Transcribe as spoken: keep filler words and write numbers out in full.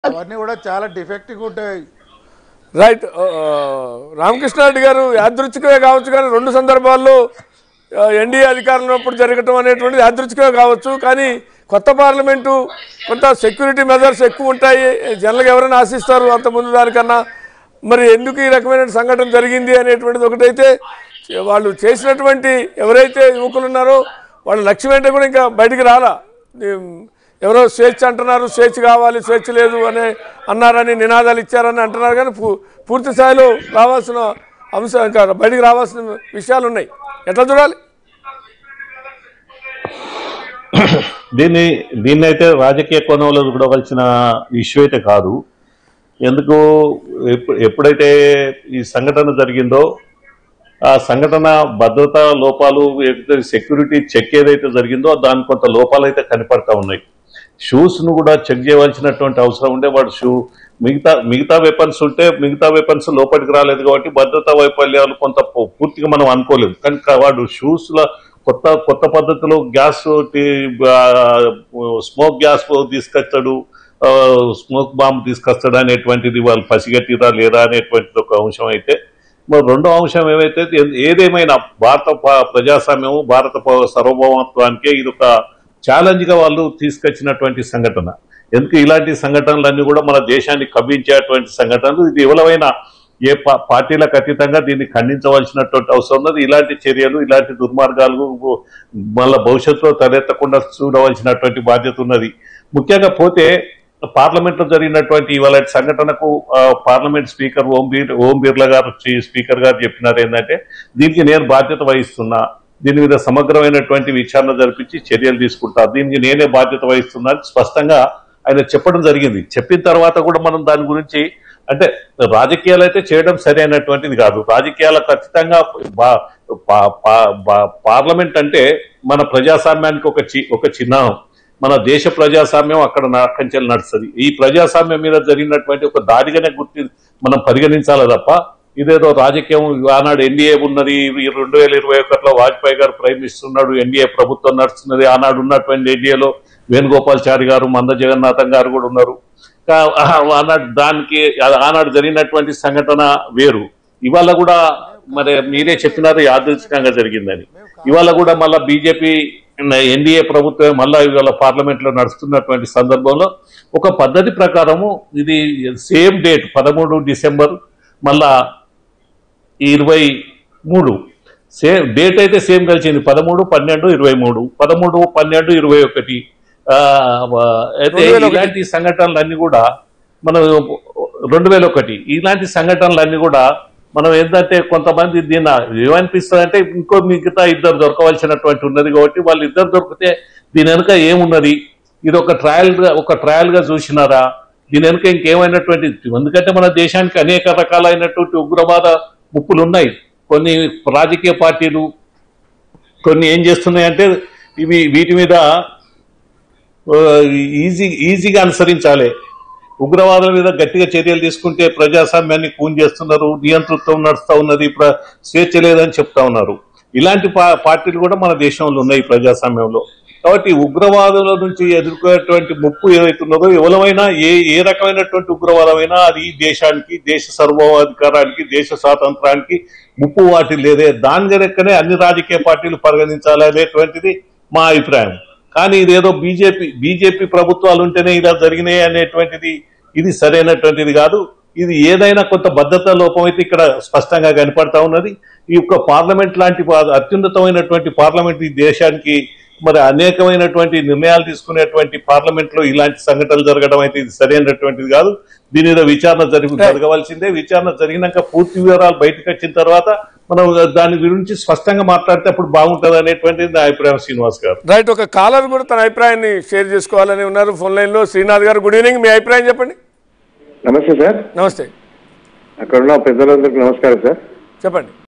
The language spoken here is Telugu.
అవన్నీ కూడా చాలా డిఫెక్టివ్ ఉంటాయి. రైట్. రామకృష్ణారెడ్డి గారు యాదృచ్ఛికమే కావచ్చు కానీ రెండు సందర్భాల్లో ఎన్డీఏ అధికారంలో ఉన్నప్పుడు జరగటం అనేటువంటిది యాదృచ్ఛికమే కావచ్చు. కానీ కొత్త పార్లమెంటు కొంత సెక్యూరిటీ మెజర్స్ ఎక్కువ ఉంటాయి, జనరల్గా ఎవరైనా ఆశిస్తారు అంత ముందు దానికన్నా. మరి ఎందుకు ఈ రకమైన సంఘటన జరిగింది అనేటువంటిది ఒకటైతే, వాళ్ళు చేసినటువంటి ఎవరైతే యువకులు ఉన్నారో వాళ్ళ లక్ష్యం ఏంటో కూడా ఇంకా బయటికి రాలా. ఎవరో స్వేచ్ఛ అంటున్నారు, స్వేచ్ఛ కావాలి, స్వేచ్ఛ లేదు అనే అన్నారని నినాదాలు ఇచ్చారని అంటున్నారు. కానీ పూర్తి స్థాయిలో రావాల్సిన అంశం ఇంకా బయటికి రావాల్సిన విషయాలు ఉన్నాయి. ఎట్లా చూడాలి దీన్ని దీన్ని అయితే రాజకీయ కోణంలో చూడవలసిన ఇష్యూ అయితే కాదు. ఎందుకు ఎప్పుడైతే ఈ సంఘటన జరిగిందో ఆ సంఘటన భద్రతా లోపాలు, సెక్యూరిటీ చెక్ ఏదైతే జరిగిందో దాని కొంత లోపాలు అయితే కనపడతా ఉన్నాయి. షూస్ను కూడా చెక్ చేయవలసినటువంటి అవసరం ఉండే, వాడు షూ మిగతా మిగతా వెపన్స్ ఉంటే మిగతా వెపన్స్ లోపలికి రాలేదు కాబట్టి భద్రతా వైఫల్యాలు కొంత పూర్తిగా మనం అనుకోలేము. కానీ వాడు షూస్లో కొత్త కొత్త పద్ధతిలో గ్యాస్ స్మోక్ గ్యాస్ తీసుకొస్తాడు, స్మోక్ బాంబ్ తీసుకొస్తాడు అనేటువంటిది వాళ్ళు పసిగట్టిరా లేదా అనేటువంటిది ఒక అంశం అయితే, మరి రెండో అంశం ఏమైతే ఏదేమైనా భారత ప్రజాస్వామ్యము, భారత సార్వభౌమత్వానికే ఇది ఒక ఛాలెంజ్గా వాళ్ళు తీసుకొచ్చినటువంటి సంఘటన. ఎందుకు ఇలాంటి సంఘటనలన్నీ కూడా మన దేశాన్ని కవ్వించేటువంటి సంఘటనలు. ఇది ఎవరైనా ఏ పార్టీలకు అతీతంగా దీన్ని ఖండించవలసినటువంటి అవసరం ఉన్నది. ఇలాంటి చర్యలు, ఇలాంటి దుర్మార్గాలు మళ్ళీ భవిష్యత్తులో తలెత్తకుండా చూడవలసినటువంటి బాధ్యత ఉన్నది. ముఖ్యంగా పోతే పార్లమెంట్లో జరిగినటువంటి ఇవాళ సంఘటనకు పార్లమెంట్ స్పీకర్ ఓం బీర్ ఓం బిర్లా గారు స్పీకర్ గారు చెప్పినారు ఏంటంటే, దీనికి నేను బాధ్యత వహిస్తున్నా, దీని మీద సమగ్రమైనటువంటి విచారణ జరిపించి చర్యలు తీసుకుంటా, దీనికి నేనే బాధ్యత వహిస్తున్నా అని స్పష్టంగా ఆయన చెప్పడం జరిగింది. చెప్పిన తర్వాత కూడా మనం దాని గురించి అంటే రాజకీయాలు అయితే చేయడం సరైనటువంటిది కాదు. రాజకీయాలకు ఖచ్చితంగా పార్లమెంట్ అంటే మన ప్రజాస్వామ్యానికి ఒక చి ఒక చిహ్నం. మన దేశ ప్రజాస్వామ్యం అక్కడ నాకంచెలు నడుస్తుంది. ఈ ప్రజాస్వామ్యం మీద జరిగినటువంటి ఒక దాడిగానే గుర్తి మనం పరిగణించాలి తప్ప ఇదేదో రాజకీయం. ఆనాడు ఎన్డీఏ ఉన్నది, రెండు వేల ఇరవై ఒకటిలో వాజ్పేయి గారు ప్రైమ్ మినిస్టర్ ఉన్నాడు, ఎన్డీఏ ప్రభుత్వం నడుస్తున్నది. ఆనాడు ఉన్నటువంటి ఎన్డీఏలో వేణుగోపాల్చారి గారు, మంద జగన్నాథం గారు కూడా ఉన్నారు. ఆనాడు దానికి ఆనాడు జరిగినటువంటి సంఘటన వేరు. ఇవాళ కూడా మరి మీరే చెప్పినారు యాదృచ్ఛికంగా జరిగిందని. ఇవాళ కూడా మళ్ళీ బీజేపీ ఎన్డీఏ ప్రభుత్వం మళ్ళా ఇవాళ పార్లమెంట్ లో నడుస్తున్నటువంటి సందర్భంలో ఒక పద్ధతి ప్రకారము ఇది సేమ్ డేట్ పదమూడు డిసెంబర్ మళ్ళా ఇరవై మూడు సేమ్ డేట్ అయితే సేమ్ కలిసింది. పదమూడు పన్నెండు ఇరవై మూడు పదమూడు పన్నెండు ఇరవై ఒకటి అయితే ఇలాంటి సంఘటనలన్నీ కూడా మనం రెండు వేల ఒకటి ఇలాంటి సంఘటనలన్నీ కూడా మనం ఏంటంటే కొంతమంది దీన్ని ఏమనిపిస్తుందంటే ఇంకో మిగతా ఇద్దరు దొరకవలసినటువంటి ఉన్నది కాబట్టి వాళ్ళు ఇద్దరు దొరికితే దీని వెనుక ఏమున్నది, ఇది ఒక ట్రయల్ ఒక ట్రయల్ గా చూసినారా, దీని వెనుక ఇంకేమైనటువంటి. ఎందుకంటే మన దేశానికి అనేక రకాలైనటువంటి ఉగ్రవాద ముప్పులు ఉన్నాయి. కొన్ని రాజకీయ పార్టీలు కొన్ని ఏం చేస్తున్నాయంటే ఇవి వీటి మీద ఈజీ ఈజీగా అనుసరించాలి. ఉగ్రవాదుల మీద గట్టిగా చర్యలు తీసుకుంటే ప్రజాస్వామ్యాన్ని కూన్ చేస్తున్నారు, నియంతృత్వం నడుస్తూ ఉన్నది, స్వేచ్ఛ లేదని చెప్తా ఉన్నారు. ఇలాంటి పార్టీలు కూడా మన దేశంలో ఉన్నాయి ప్రజాస్వామ్యంలో. కాబట్టి ఉగ్రవాదుల నుంచి ఎదుర్కొనేటువంటి ముప్పు ఏదైతున్నదో ఎవరైనా ఏ ఏ రకమైనటువంటి ఉగ్రవాదమైనా అది దేశానికి, దేశ సార్వభౌమాధికారానికి, దేశ స్వాతంత్రానికి ముప్పు వాటి లేదే. దాని లెక్కనే అన్ని రాజకీయ పార్టీలు పరిగణించాలి అనేటువంటిది మా అభిప్రాయం. కానీ ఇదేదో బీజేపీ బీజేపీ ప్రభుత్వాలు ఉంటేనే ఇలా జరిగినాయి అనేటువంటిది ఇది సరైనటువంటిది కాదు. ఇది ఏదైనా కొంత భద్రతా లోపం అయితే ఇక్కడ స్పష్టంగా కనపడతా ఉన్నది. ఈ యొక్క పార్లమెంట్ లాంటి అత్యున్నతమైనటువంటి పార్లమెంట్ ఈ దేశానికి మరి అనేకమైనటువంటి నిర్ణయాలు తీసుకునేటువంటి పార్లమెంట్ లో ఇలాంటి సంఘటనలు జరగడం అయితే ఇది సరైనటువంటిది కాదు. దీని మీద విచారణ జరిగి జరగవలసిందే. విచారణ జరిగినాక పూర్తి వివరాలు బయటకు వచ్చిన తర్వాత మనం దాని గురించి స్పష్టంగా మాట్లాడితే అప్పుడు బాగుంటుంది అనేటువంటిది నా అభిప్రాయం. శ్రీనివాస్ గారు రైట్. ఒక కాలర్ కూడా తన అభిప్రాయాన్ని షేర్ చేసుకోవాలని ఉన్నారు ఫోన్ లైన్ లో. శ్రీనాథ్ గారు గుడ్ ఈవినింగ్, మీ అభిప్రాయం చెప్పండి. నమస్తే సార్. నమస్తే. అక్కడ ఉన్న పెద్దలందరికీ నమస్కారం సార్. చెప్పండి.